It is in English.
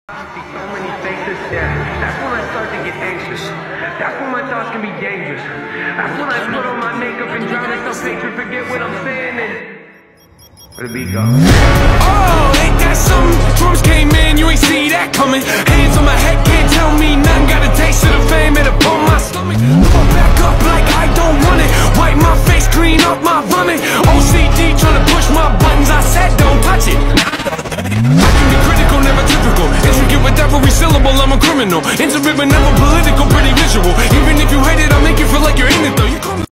See so many faces, yeah, that's when I start to get anxious. That's when my thoughts can be dangerous. That's when I put on my makeup and drown in some hatred, forget what I'm saying, and where the beat go? Oh, ain't that something? Drums came in, you ain't see that coming. Hands on my head, can't tell me nothing. Got a taste of the fame, it'll pull my stomach. Pull back up like I don't want it. Wipe my face, clean up my vomit. OCD tryna push my buttons, I said don't touch it. I can be critical, never typical. Intricate with every syllable, I'm a criminal. Into river, never